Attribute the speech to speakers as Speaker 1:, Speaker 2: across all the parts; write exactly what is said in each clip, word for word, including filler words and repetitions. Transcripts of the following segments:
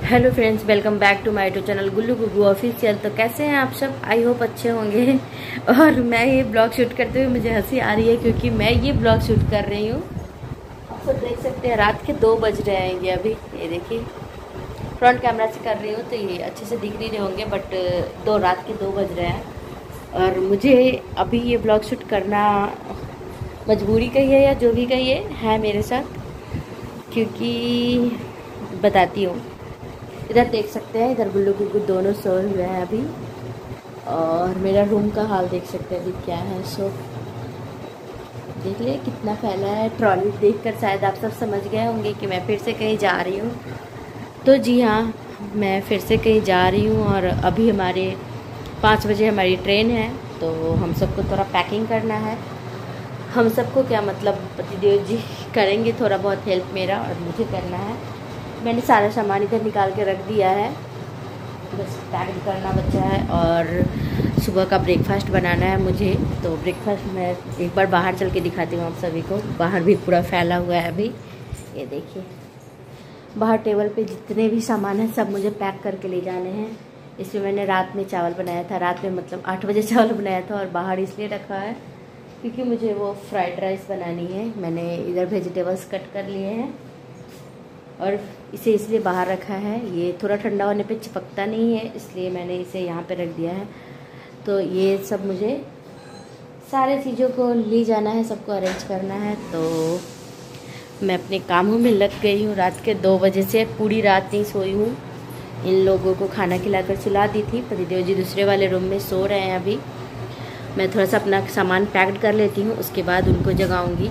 Speaker 1: Hello friends, welcome back to my YouTube channel Gullu Gugu official. तो कैसे हैं आप सब? आई होप अच्छे होंगे। और मैं ये ब्लॉग शूट करते हुए मुझे हंसी आ रही है क्योंकि मैं ये ब्लॉग शूट कर रही हूँ। आप सब देख सकते हैं रात के दो बज रहे हैं ये अभी। ये देखिए फ्रंट कैमरा से कर रही हूँ तो ये अच्छे से दिख नहीं रहे होंगे, बट दो रात के दो बज रहे हैं और मुझे अभी ये ब्लॉग शूट करना मजबूरी कहिए या जो भी कहिए है मेरे साथ, क्योंकि बताती हूँ। इधर देख सकते हैं, इधर गुल्लू गुग्गू दोनों सोए हुए हैं अभी और मेरा रूम का हाल देख सकते हैं अभी क्या है। सो देख ले कितना फैला है। ट्रॉली देखकर शायद आप सब समझ गए होंगे कि मैं फिर से कहीं जा रही हूँ। तो जी हाँ, मैं फिर से कहीं जा रही हूँ और अभी हमारे पाँच बजे हमारी ट्रेन है, तो हम सबको थोड़ा पैकिंग करना है। हम सबको क्या मतलब, पतिदेव जी करेंगे थोड़ा बहुत हेल्प मेरा और मुझे करना है। मैंने सारा सामान इधर निकाल के रख दिया है, बस पैक करना बचा है और सुबह का ब्रेकफास्ट बनाना है मुझे। तो ब्रेकफास्ट मैं एक बार बाहर चल के दिखाती हूँ आप सभी को। बाहर भी पूरा फैला हुआ है अभी, ये देखिए। बाहर टेबल पे जितने भी सामान हैं सब मुझे पैक करके ले जाने हैं। इसमें मैंने रात में चावल बनाया था, रात में मतलब आठ बजे चावल बनाया था और बाहर इसलिए रखा है क्योंकि मुझे वो फ्राइड राइस बनानी है। मैंने इधर वेजिटेबल्स कट कर लिए हैं और इसे इसलिए बाहर रखा है। ये थोड़ा ठंडा होने पे चिपकता नहीं है, इसलिए मैंने इसे यहाँ पे रख दिया है। तो ये सब मुझे सारे चीज़ों को ले जाना है, सबको अरेंज करना है। तो मैं अपने कामों में लग गई हूँ। रात के दो बजे से पूरी रात नहीं सोई हूँ। इन लोगों को खाना खिलाकर सुला दी थी। पतिदेव जी दूसरे वाले रूम में सो रहे हैं अभी। मैं थोड़ा सा अपना सामान पैक्ड कर लेती हूँ, उसके बाद उनको जगाऊँगी।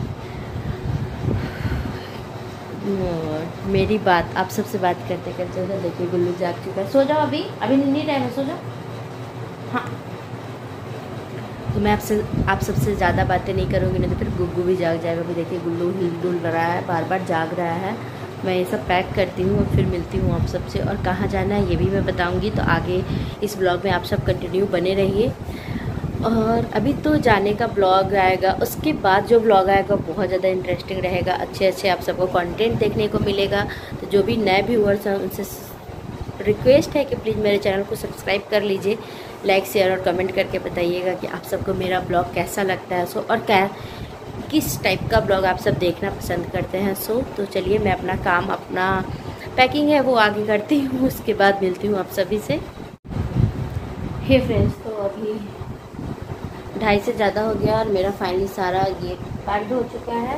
Speaker 1: मेरी बात आप सबसे बात करते करते उधर देखिए गुल्लू जाग चुका है। सो जाओ, अभी अभी नहीं टाइम है, सो जाओ। हाँ, तो मैं आपसे आप सबसे ज़्यादा बातें नहीं करूँगी, नहीं तो फिर गुग्गू भी जाग जाएगा। अभी देखिए गुल्लू हिल डुल रहा है, बार बार जाग रहा है। मैं ये सब पैक करती हूँ और फिर मिलती हूँ आप सबसे। और कहाँ जाना है ये भी मैं बताऊँगी, तो आगे इस ब्लॉग में आप सब कंटिन्यू बने रहिए। और अभी तो जाने का ब्लॉग आएगा, उसके बाद जो ब्लॉग आएगा बहुत ज़्यादा इंटरेस्टिंग रहेगा। अच्छे अच्छे आप सबको कंटेंट देखने को मिलेगा। तो जो भी नए व्यूअर्स हैं उनसे रिक्वेस्ट है कि प्लीज़ मेरे चैनल को सब्सक्राइब कर लीजिए। लाइक शेयर और कमेंट करके बताइएगा कि आप सबको मेरा ब्लॉग कैसा लगता है। सो और क्या किस टाइप का ब्लॉग आप सब देखना पसंद करते हैं। सो तो चलिए मैं अपना काम, अपना पैकिंग है वो आगे करती हूँ, उसके बाद मिलती हूँ आप सभी से। हे फ्रेंड्स, तो अभी ढाई से ज़्यादा हो गया और मेरा फाइनली सारा ये पैक्ड हो चुका है।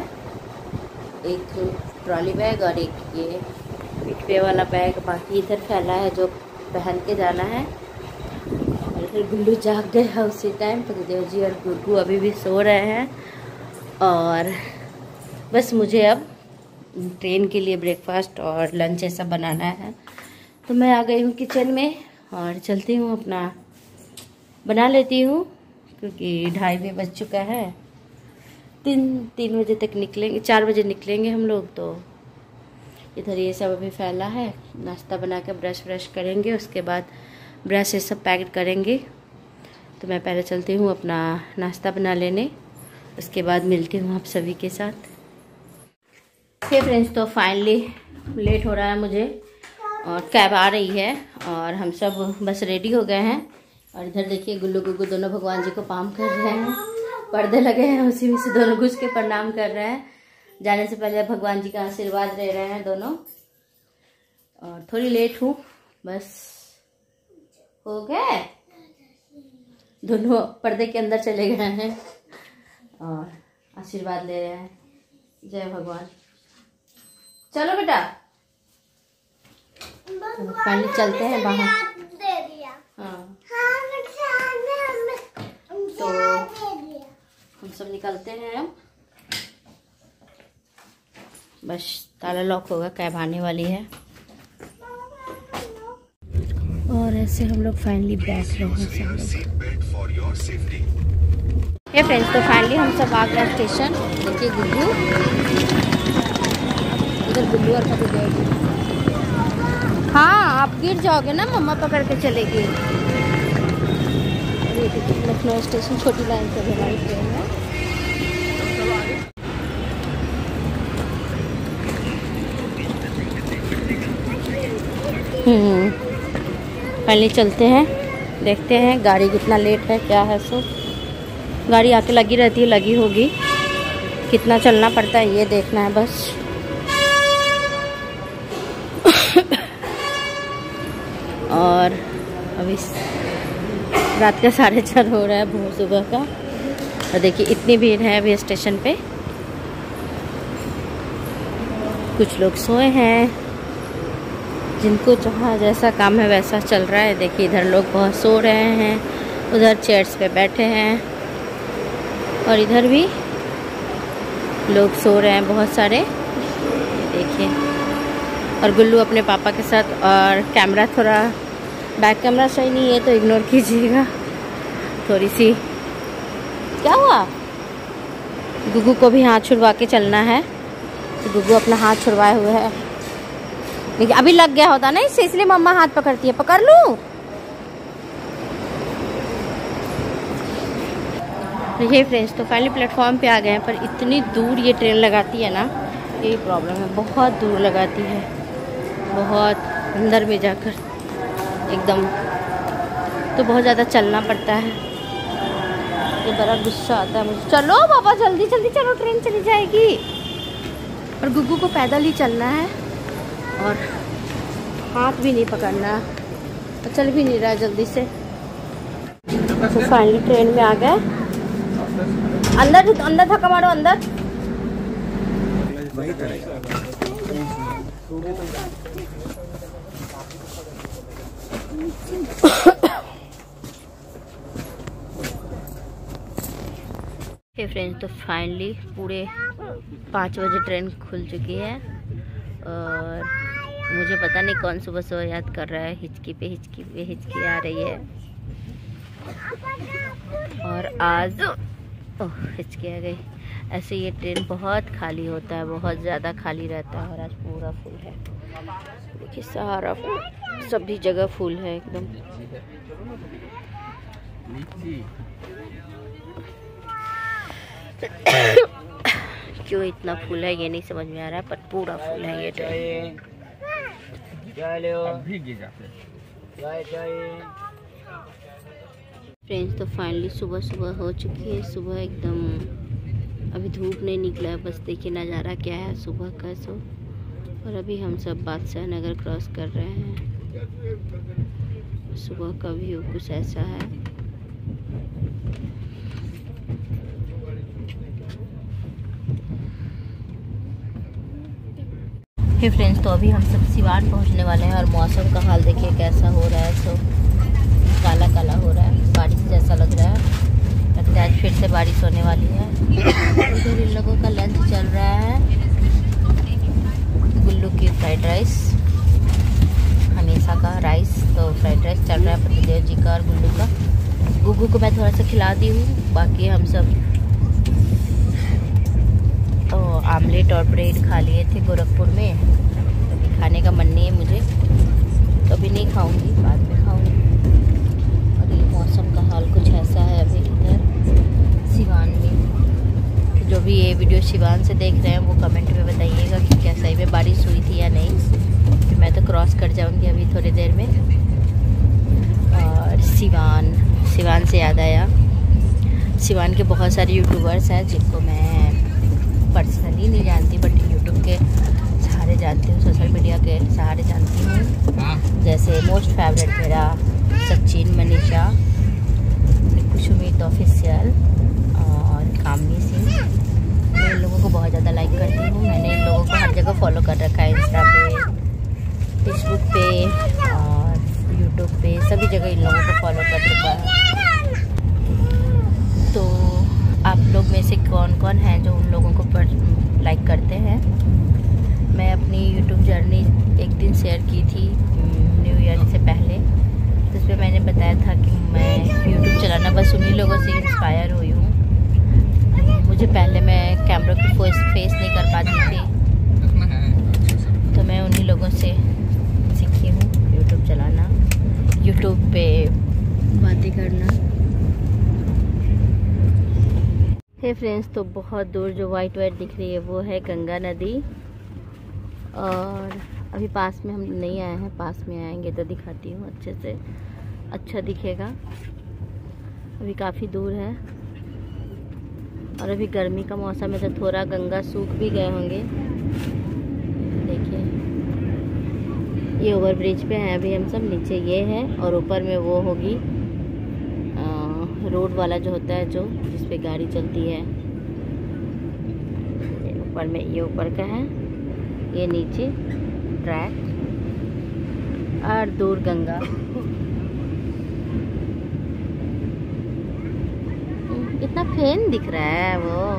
Speaker 1: एक ट्रॉली बैग और एक ये पीठ पे वाला बैग बाकी इधर फैला है जो पहन के जाना है। और इधर गुल्लू जाग गए है उसी टाइम। पतिदेव जी और गुग्गू अभी भी सो रहे हैं और बस मुझे अब ट्रेन के लिए ब्रेकफास्ट और लंच ऐसा बनाना है। तो मैं आ गई हूँ किचन में और चलती हूँ, अपना बना लेती हूँ क्योंकि ढाई बजे बज चुका है। तीन तीन बजे तक निकलेंगे, चार बजे निकलेंगे हम लोग। तो इधर ये सब अभी फैला है। नाश्ता बना के ब्रश ब्रश करेंगे, उसके बाद ब्रश ये सब पैक करेंगे। तो मैं पहले चलती हूँ अपना नाश्ता बना लेने, उसके बाद मिलती हूँ आप सभी के साथ। हे फ्रेंड्स, तो फाइनली लेट हो रहा है मुझे और कैब आ रही है और हम सब बस रेडी हो गए हैं। और इधर देखिए गुल्लू गुग्गू दोनों भगवान जी को प्रणाम कर रहे हैं। पर्दे लगे हैं उसी में से दोनों घुस के प्रणाम कर रहे हैं। जाने से पहले भगवान जी का आशीर्वाद ले रहे हैं दोनों। और थोड़ी लेट हूँ, बस हो गए। दोनों पर्दे के अंदर चले गए हैं और आशीर्वाद ले रहे हैं। जय भगवान। चलो बेटा, तो पहले चलते हैं बाहर। हाँ, तो हम सब निकलते हैं। बस ताला लॉक होगा, कैब आने वाली है। और ऐसे हम लोग फाइनली बैठ रहे हैं सब लोग। ये फ्रेंड्स, तो फाइनली हम सब आ गए स्टेशन। देखिए गुल्लू, इधर गुल्लू और पतिदेव। हाँ, आप गिर जाओगे ना, मम्मा पकड़ के चलेगी। लखनऊ स्टेशन छोटी लाइन से हमारी ट्रेन है। हम्म फाइनली चलते हैं, देखते हैं गाड़ी कितना लेट है क्या है। सो गाड़ी आके लगी रहती है, लगी होगी, कितना चलना पड़ता है ये देखना है बस। और अभी रात का साढ़े चार हो रहा है, बहुत सुबह का। और देखिए इतनी भीड़ है अभी स्टेशन पे, कुछ लोग सोए हैं, जिनको जहाँ जैसा काम है वैसा चल रहा है। देखिए इधर लोग बहुत सो रहे हैं, उधर चेयर्स पे बैठे हैं, और इधर भी लोग सो रहे हैं बहुत सारे, देखिए। और गुल्लू अपने पापा के साथ, और कैमरा थोड़ा बैक कैमरा सही नहीं है तो इग्नोर कीजिएगा। थोड़ी सी क्या हुआ, गुग्गू को भी हाथ छुड़वा के चलना है, तो गुग्गू अपना हाथ छुड़वाए हुए है, लेकिन अभी लग गया होता ना इससे, इसलिए मम्मा हाथ पकड़ती है। पकड़ लूं? देखिए फ्रेंड्स, तो फाइनली प्लेटफॉर्म पे आ गए हैं, पर इतनी दूर ये ट्रेन लगाती है ना, यही प्रॉब्लम है, बहुत दूर लगाती है, बहुत अंदर में जाकर एकदम, तो बहुत ज़्यादा चलना पड़ता है। ये बड़ा गुस्सा आता है मुझे। चलो बाबा जल्दी जल्दी चलो, ट्रेन चली जाएगी। और गुग्गू को पैदल ही चलना है, और हाथ भी नहीं पकड़ना, तो चल भी नहीं रहा है जल्दी से। तो फाइनली ट्रेन में आ गए, अंदर अंदर धक्का मारो, अंदर। हे फ्रेंड्स, तो फाइनली पूरे पाँच बजे ट्रेन खुल चुकी है, और मुझे पता नहीं कौन सुबह सुबह याद कर रहा है, हिचकी पे हिचकी पे हिचकी आ रही है। और आज ओह हिचकी आ गई। ऐसे ये ट्रेन बहुत खाली होता है, बहुत ज़्यादा खाली रहता है, और आज पूरा फुल है। देखिए सारा सभी जगह फुल है एकदम। क्यों इतना फुल है ये नहीं समझ में आ रहा है, पर पूरा फुल है ये ट्रेन। फ्रेंड्स, तो फाइनली सुबह सुबह हो चुकी है, सुबह एकदम, अभी धूप नहीं निकला है, बस देखिए नज़ारा क्या है सुबह का। सो और अभी हम सब बादशाह नगर क्रॉस कर रहे हैं, सुबह का व्यू कुछ ऐसा है। हे फ्रेंड्स, तो अभी हम सब सिवान पहुंचने वाले हैं, और मौसम का हाल देखिए कैसा हो रहा है। सो काला काला हो रहा है, बारिश जैसा लग रहा है, लगता है आज फिर से बारिश होने वाली है। उधर इन लोगों का लंच चल रहा है, गुल्लू की फ्राइड राइस, हमेशा का राइस, तो फ्राइड राइस चल रहा है पतिदेव जी का और गुल्लू का। गुग्गू को मैं थोड़ा सा खिला दी हूँ, बाकी हम सब तो आमलेट और ब्रेड खा लिए थे गोरखपुर में। अभी खाने का मन नहीं है मुझे, तो अभी नहीं खाऊंगी, बाद में खाऊंगी। और ये मौसम का हाल कुछ ऐसा है अभी इधर सिवान में। तो जो भी ये वीडियो सिवान से देख रहे हैं वो कमेंट में बताइएगा कि क्या सही में बारिश हुई थी या नहीं, फिर मैं तो क्रॉस कर जाऊंगी अभी थोड़ी देर में। और सिवान सिवान से याद आया, सिवान के बहुत सारे यूट्यूबर्स हैं जिनको मैं पर्सनली नहीं जानती, बट यूट्यूब के सहारे जानती हूँ, सोशल मीडिया के सहारे जानती हूँ। जैसे मोस्ट फेवरेट मेरा सचिन, मनीषा, कुशुमित ऑफिशियल और कामनी सिंह। मैं इन लोगों को बहुत ज़्यादा लाइक करती हूँ। मैंने इन लोगों को हर जगह फॉलो कर रखा है, इंस्टा पे, फेसबुक पे और यूट्यूब पे, सभी जगह इन लोगों को फॉलो कर चुका है। तो आप लोग में से कौन कौन हैं जो उन लोगों को पर लाइक करते हैं? मैं अपनी यूट्यूब जर्नी एक दिन शेयर की थी न्यू ईयर से पहले, जिसमें मैंने बताया था कि मैं यूट्यूब चलाना बस उन्हीं लोगों से इंस्पायर हुई हूँ। मुझे पहले मैं कैमरा को फेस नहीं कर पाती थी, तो मैं उन्हीं लोगों से सीखी हूँ यूट्यूब चलाना, यूट्यूब पे बातें करना। हे फ्रेंड्स, तो बहुत दूर जो वाइट वाइट दिख रही है वो है गंगा नदी, और अभी पास में हम नहीं आए हैं, पास में आएंगे तो दिखाती हूँ अच्छे से, अच्छा दिखेगा। अभी काफ़ी दूर है और अभी गर्मी का मौसम है तो थोड़ा गंगा सूख भी गए होंगे। देखिए ये ओवर ब्रिज पे हैं अभी हम सब, नीचे ये है और ऊपर में वो होगी रोड वाला जो होता है, जो जिस पे गाड़ी चलती है। ऊपर में ये ऊपर का है, ये नीचे ट्रैक और दूर गंगा। कितना फेन दिख रहा है, वो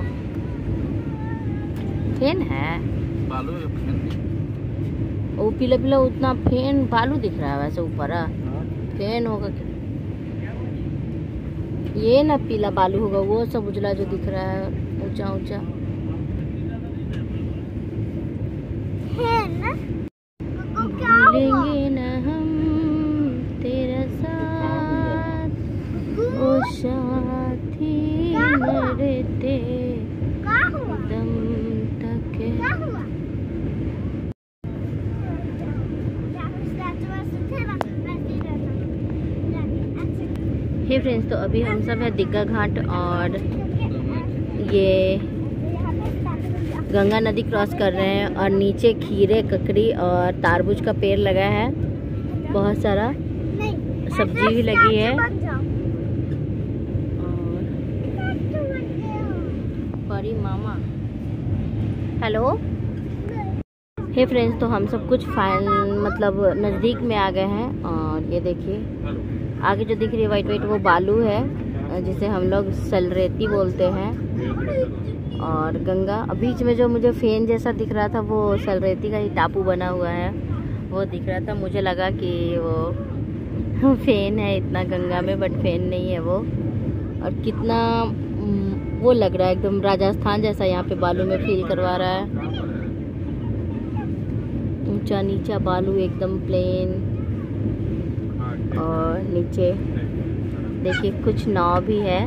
Speaker 1: फेन है,
Speaker 2: बालू है, फेन
Speaker 1: वो पीला पीला उतना फेन बालू दिख रहा है वैसे ऊपर। फेन होगा ये ना, पीला बालू होगा, वो सब उजला जो दिख रहा है ऊंचा ऊंचा भूलेंगे ना हम तेरा साथ, ओ साथी मरते दम तक। हे फ्रेंड्स, तो अभी हम सब है दिग्गा घाट और ये गंगा नदी क्रॉस कर रहे हैं और नीचे खीरे, ककड़ी और तारबूज का पेड़ लगा है, बहुत सारा सब्जी भी लगी है। बड़ी मामा हेलो। हे फ्रेंड्स, तो हम सब कुछ फाइन मतलब नज़दीक में आ गए हैं और ये देखिए आगे जो दिख रही है वाइट वाइट वो बालू है, जिसे हम लोग सलरेती बोलते हैं। और गंगा बीच में जो मुझे फेन जैसा दिख रहा था वो सलरेती का ही टापू बना हुआ है, वो दिख रहा था। मुझे लगा कि वो फेन है इतना गंगा में, बट फेन नहीं है वो। और कितना वो लग रहा है एकदम राजस्थान जैसा, यहाँ पे बालू में फील करवा रहा है। ऊंचा नीचा बालू एकदम प्लेन और नीचे देखिए कुछ नाव भी है।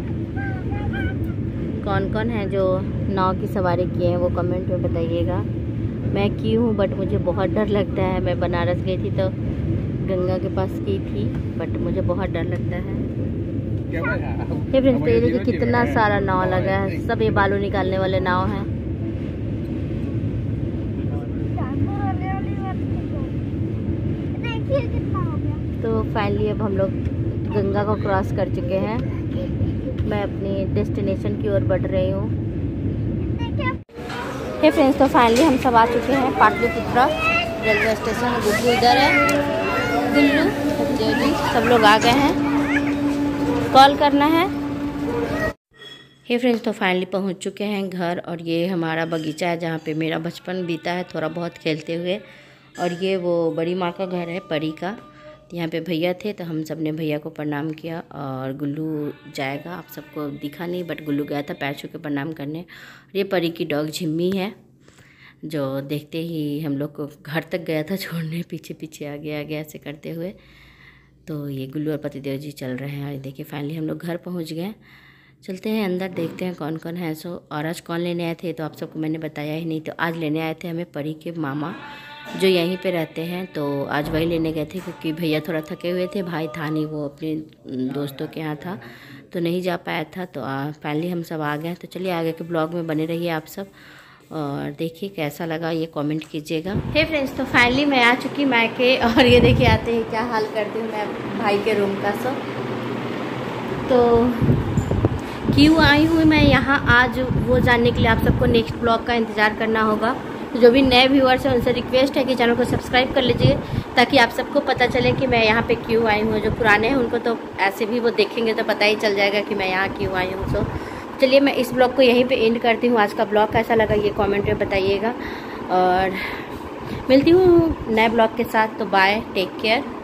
Speaker 1: कौन कौन है जो नाव की सवारी किए हैं वो कमेंट में बताइएगा। मैं की हूँ बट मुझे बहुत डर लगता है। मैं बनारस गई थी तो गंगा के पास की थी, बट मुझे बहुत डर लगता है। हे फ्रेंड्स, तो ये देखिए कितना सारा नाव लगा है, सब ये बालू निकालने वाले नाव हैं। तो फाइनली अब हम लोग गंगा को क्रॉस कर चुके हैं। मैं अपनी डेस्टिनेशन की ओर बढ़ रही हूँ। हे फ्रेंड्स, तो फाइनली हम सब आ चुके हैं पाटलिपुत्रा रेलवे स्टेशन। गुड्डू इधर है, गुल्लू जी सब लोग आ गए हैं, कॉल करना है। हे फ्रेंड्स, तो फाइनली पहुँच चुके हैं घर और ये हमारा बगीचा है जहाँ पे मेरा बचपन बीता है थोड़ा बहुत खेलते हुए। और ये वो बड़ी माँ का घर है, परी का। यहाँ पे भैया थे तो हम सब ने भैया को प्रणाम किया और गुल्लू जाएगा, आप सबको दिखा नहीं बट गुल्लू गया था पैर छू के प्रणाम करने। और ये परी की डॉग झिम्मी है जो देखते ही हम लोग को घर तक गया था छोड़ने, पीछे पीछे आगे आगे ऐसे करते हुए। तो ये गुल्लू और पतिदेव जी चल रहे हैं और देखिए फाइनली हम लोग घर पहुँच गए। चलते हैं अंदर, देखते हैं कौन कौन है। सो और आज कौन लेने आए थे तो आप सबको मैंने बताया ही नहीं। तो आज लेने आए थे हमें परी के मामा जो यहीं पे रहते हैं, तो आज वही लेने गए थे क्योंकि भैया थोड़ा थके हुए थे, भाई था नहीं, वो अपने दोस्तों के यहाँ था तो नहीं जा पाया था। तो फाइनली हम सब आ गए। तो चलिए आगे के ब्लॉग में बने रहिए आप सब और देखिए कैसा लगा ये कमेंट कीजिएगा। हे फ्रेंड्स, तो फाइनली मैं आ चुकी मायके और ये देखिए आते ही क्या हाल करती हूँ मैं भाई के रूम का। सो तो क्यों आई हूँ मैं यहाँ आज वो जानने के लिए आप सबको नेक्स्ट ब्लॉग का इंतज़ार करना होगा। तो जो भी नए व्यूअर्स हैं उनसे रिक्वेस्ट है कि चैनल को सब्सक्राइब कर लीजिए ताकि आप सबको पता चले कि मैं यहाँ पे क्यों आई हूँ। जो पुराने हैं उनको तो ऐसे भी वो देखेंगे तो पता ही चल जाएगा कि मैं यहाँ क्यों आई हूँ। सो चलिए मैं इस ब्लॉग को यहीं पे एंड करती हूँ। आज का ब्लॉग कैसा लगा ये कमेंट में बताइएगा और मिलती हूँ नए ब्लॉग के साथ। तो बाय, टेक केयर।